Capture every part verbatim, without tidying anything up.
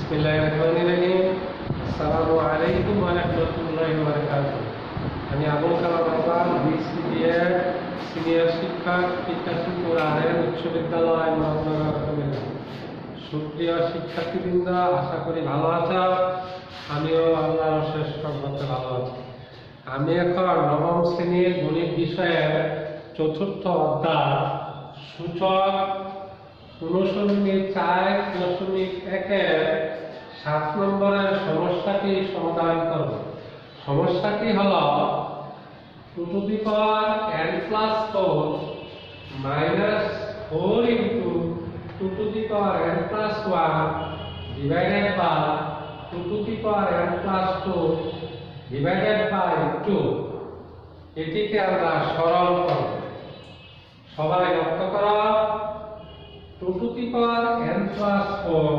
बिस्मिल्लाहिर्रहमानिर्रहीम। अस्सलामु आलैकुम व रहमतुल्लाहि व बाराकातुहू। আমি আবুল কালাম আজাদ বিসিবিএড সিনিয়র শিক্ষক পিতাসুপুর আরএন উচ্চ বিদ্যালয় মোহাম্মদনগর কুমিল্লা। সুপ্রিয় শিক্ষার্থীবৃন্দ, আশা করি ভালো আছো। আমিও আল্লাহর অশেষ রহমতে ভালো আছি। আমি এখন নবম শ্রেণীর গণিত বিষয়ের চতুর্থ অধ্যায় সূচক অনুসরণের চার দশমিক একের সাত নম্বরের সমস্যাটি সমাধান করব। সমস্যাটি হল two to the power n plus four minus four into two to the power n plus one divided by two to the power n plus two divided by two. এটিকে আমরা সরল করব। সবাই লক্ষ্য করো, two to the power n plus four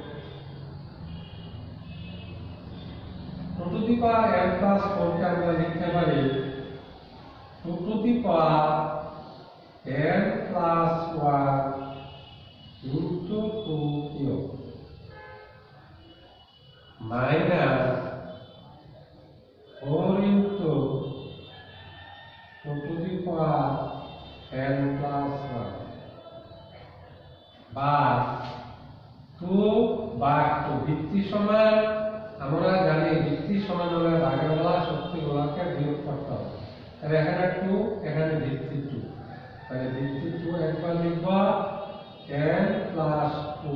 two to the power n plus four কে আমরা লিখতে পারি two to the power n plus one into two cube minus four into two to the power n plus one by two by two. ভিত্তি সমান আমরা জানি ভিত্তি সমান হলে ভাগের বেলা শক্তিগুলোকে বিয়োগ করতে হবে। তাহলে এখানে টু, এখানে ভিত্তি টু, তাহলে ভিত্তি টু একবার লিখব এন প্লাস টু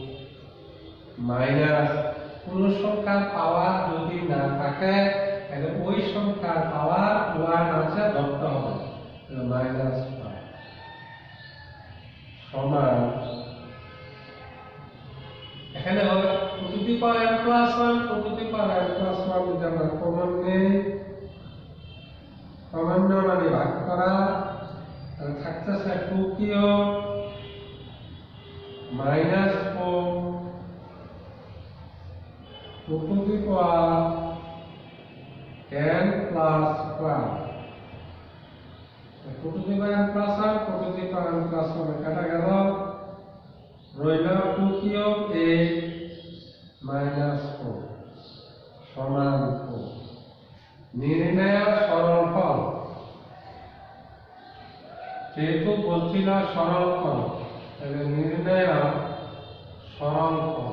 মাইনাস কোন সংখ্যার পাওয়ার যদি না থাকে তাহলে ওই সংখ্যার পাওয়ার ওয়ান আছে ধরতে হবে, মাইনাস ফাইভ সমান এখানে হবে two to the power n plus one two to the power n plus one যদি আমরা কমন নেই, কমন নেওয়া মানে ভাগ করা, তাহলে থাকতেছে two cube minus four two to the power n plus one two to the power n plus one two to the power n plus one কাটা গেল, রইল two cube eight minus four সমান ফোর। নির্ণয় সরল ফল, যেহেতু বলছিল সরল ফল তাহলে নির্ণয় সরল ফল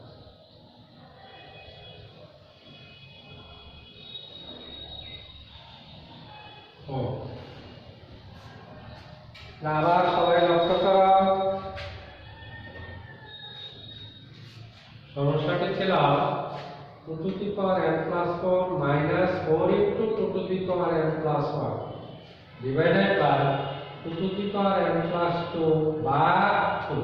আবার সবাই লক্ষ্য করা, সমস্যাটি ছিল two to the power n plus four minus four into two to the power n plus one divided by two to the power n plus two by two.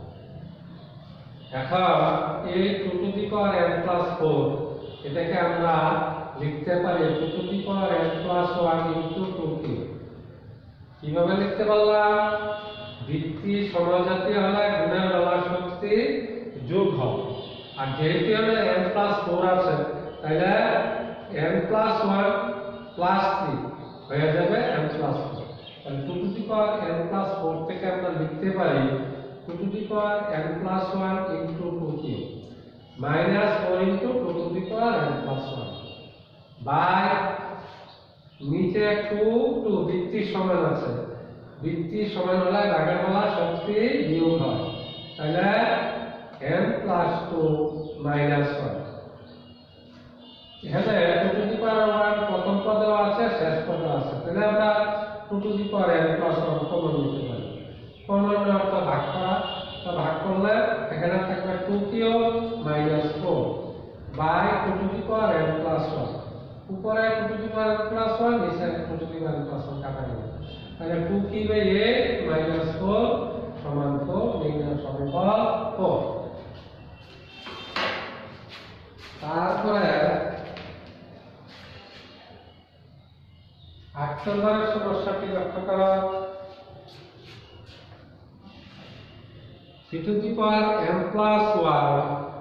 এখন এই two to the power n plus four এটাকে আমরা লিখতে পারি two to the power n plus one into two cube. কিভাবে লিখতে পারলাম? ভিত্তি সমজাতীয় হলে গুণের বেলা শক্তি যোগ হবে, আর যেহেতু এখানে n প্লাস ফোর আছে তাহলে n plus one plus three হয়ে যাবে n প্লাস ফোর। তাহলে two to the power n plus four থেকে আমরা লিখতে পারি two to the power n plus one into two cube minus four into two to the power n plus one by নিচে two two ভিত্তি সমান আছে, ভিত্তি সমান হলে ভাগের বেলা শক্তি বিয়োগ হয়, তাহলে n plus two minus one. এখানে two to the power one প্রথম পদেও আছে শেষ পদেও আছে, তাহলে আমরা two to the power n plus one common নিতে পারি। কমন অর্থ ভাগ করা, তো ভাগ করলে এখানে থাকবে two cube minus four by two to the power n plus one. উপরে two to the power n plus one, নিচে two to the power n plus one কাটা গেল, তাহলে two cube eight minus four সমান four, নির্ণয় সমীকরণ four. তারপরে আট নম্বরের সমস্যাটি লক্ষ্য করো, three to the power n plus one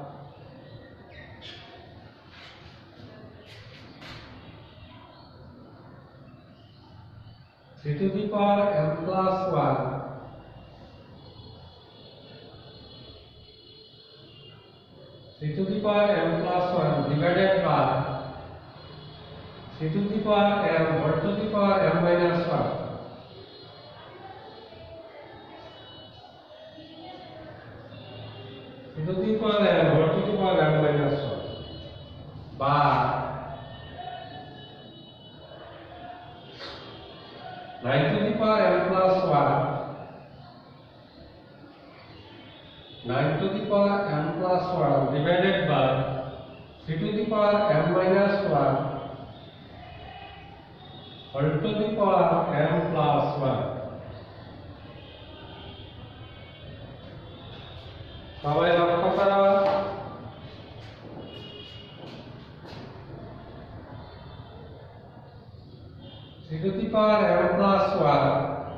three to the power n plus one three to the power m plus one divided by three to the power m whole to the power m minus one. three to the power m whole to the power m minus one by nine to the power m plus one, nine to the power m plus one divided by three to the power m minus one whole to the power m plus one. সবাই লক্ষ্য করো three to the power m plus one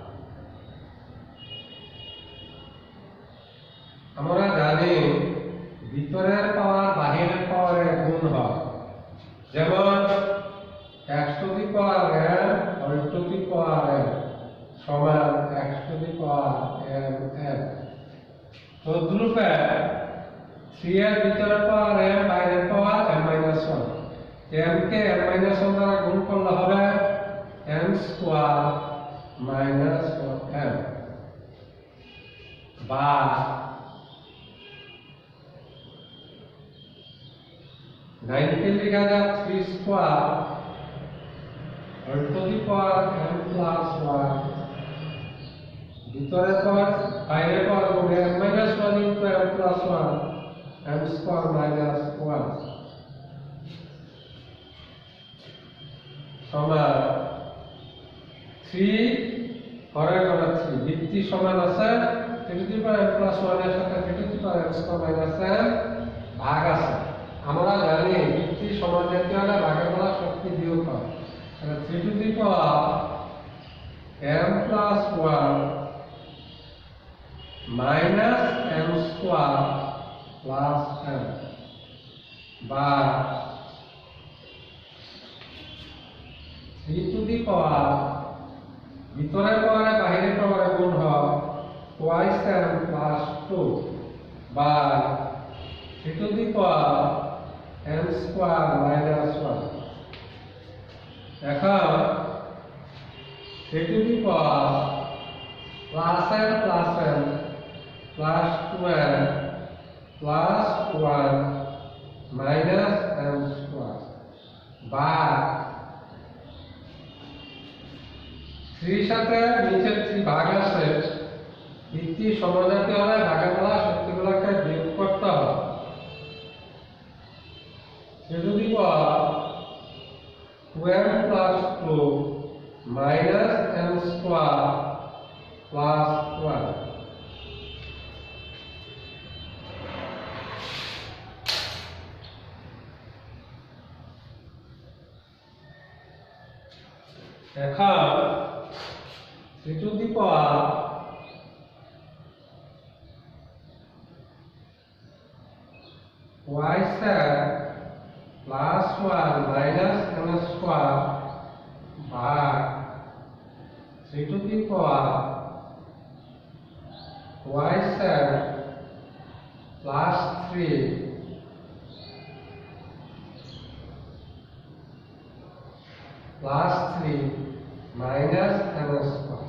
আমরা জানি ভিতরের পাওয়ার বাহিরের পাওয়ারের গুণ হয়, যেমন x to the power m whole to the power m সমান x to the power m m। তদ্রূপে three এর ভিতরের পাওয়ার m বাইরের পাওয়ার m minus one, m কে m minus one দ্বারা গুণ করলে হবে m square minus m বা nine কে লেখা যায় three square whole to the power m plus one ভিতরের পাওয়ার বাইরের পাওয়ার হবে m minus one into m plus one m square minus one সমান three ঘরে ঘরে three ভিত্তি সমান আছে three to the power m plus one এর সাথে three to the power m square minus m ভাগ আছে। আমরা জানি ভিত্তি সমান যেতে হলে ভাগের বেলা শক্তি বিয়োগ হয়, তাহলে three to the power m plus one minus m square plus m বা three to the power ভিতরের পাওয়ারে বাহিরের পাওয়ারে গুণ হয় twice m plus two বা three to the power m square minus one। এখন three to the power plus m plus m plus two m plus one minus m square বা three সাথে নিচের three ভাগ আছে, ভিত্তি সমানুপাতি হলে ভাগের বেলা শক্তিগুলোকে বিয়োগ করতে হবে। three to the power two m plus two minus m square plus one এখন three to the power twice m plus one minus m square by three to the power twice m plus three plus three minus m square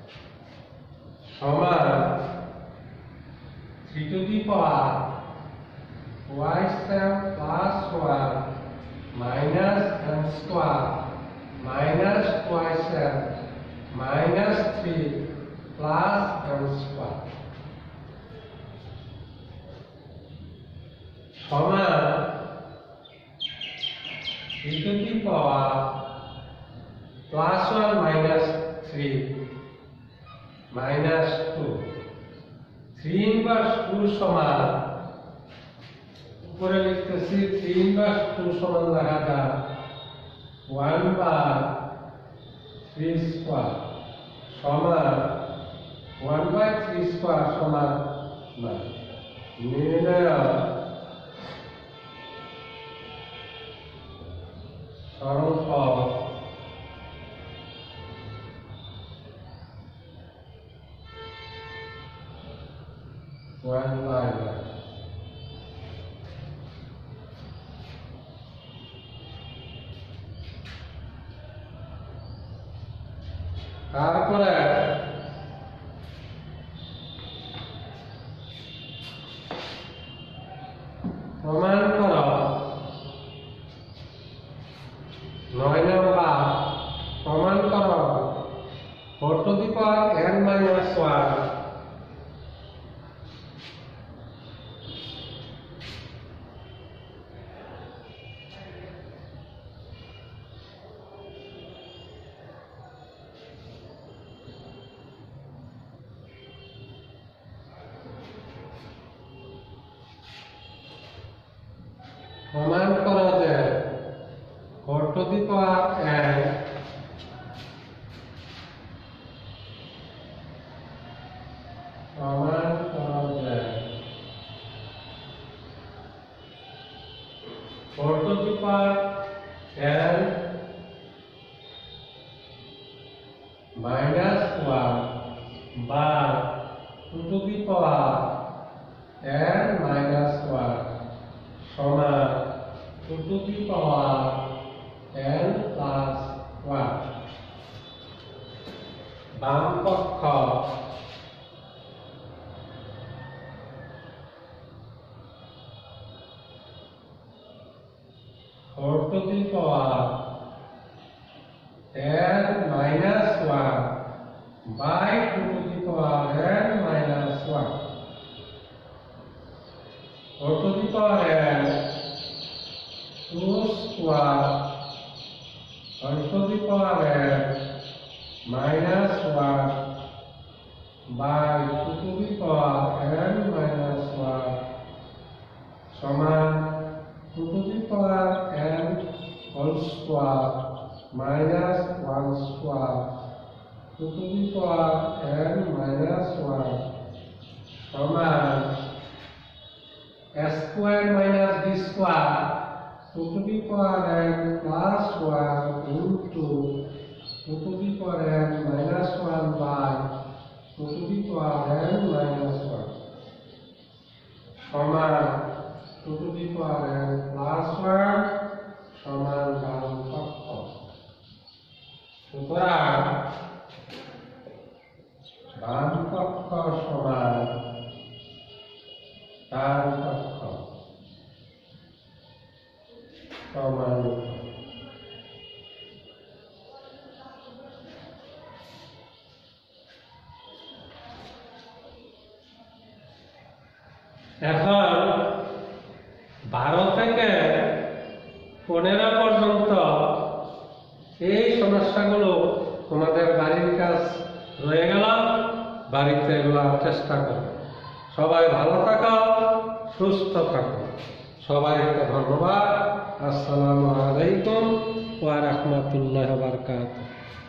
সমান three to the power twice m plus one minus m square minus twice m minus three plus m square সমান three to the power plus one minus three minus two three inverse two সমান উপরে লিখতেছি three inverse two সমান লেখা যায় one by three square সমান one by three square সমান না নির্ণয় সরল পদ one by one তারপরে প্রমাণ করো নয় নাম্বার প্রমাণ করো four to the power n minus one প্রমাণ করো যে four to the power n প্রমাণ করো যে four to the power n minus one বা two to the power n minus one সমান two to the power n plus one. বাম পক্ষ four to the power n minus one by two to the power n minus one. Four to the power n two square one to the power n minus one by two to the power n minus one সমান two to the power n whole square minus one square two to the power n minus one সমান a square minus b square two to the power n plus one into two to the power n minus one by two to the power n minus one সমান two to the power n plus one সমান বাম পক্ষ। সুতরাং বাম পক্ষ সমান ডান পক্ষ সমান। এখন বারো থেকে পনেরো পর্যন্ত এই সমস্যাগুলো তোমাদের বাড়ির কাজ রয়ে গেল, বাড়িতে এগুলো চেষ্টা করো। সবাই ভালো থাকো, সুস্থ থাকো। সবাইকে ধন্যবাদ। আসসালামু আলাইকুম ওয়া রাহমাতুল্লাহি ওয়া বারাকাতুহু।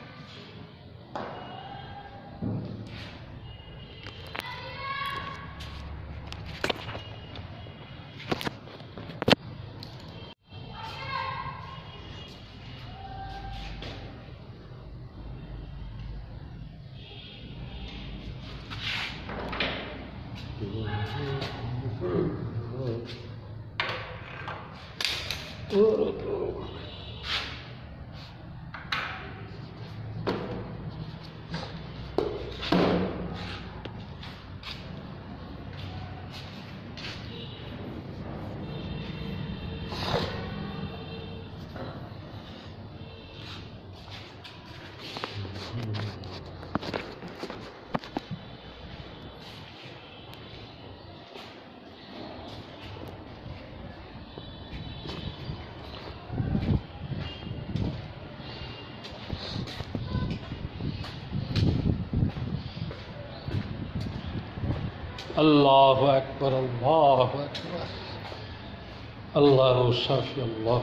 अल्लाहु अकबर अल्लाहु अकबर अल्लाहु शाफी अल्लाह।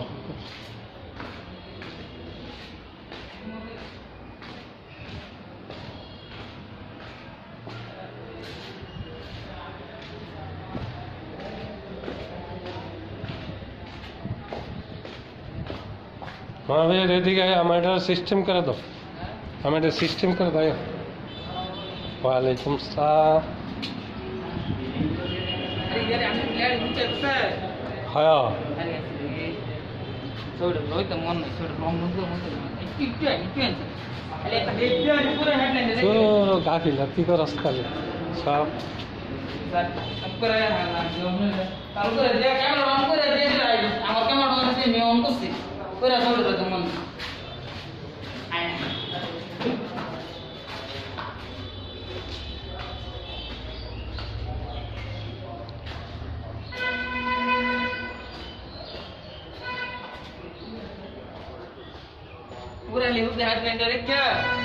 हाँ भैया रेडी गए, हमारा सिस्टम कर दो, हमारा सिस्टम कर दो। वालेकुम सलाम। हाँ Sorry, lo itu mau, sorry, long nunggu, mau, itu itu itu itu. তো গাফিলাতি করস খালি সব पूरा लिखो हाथ में डायरेक्ट क्या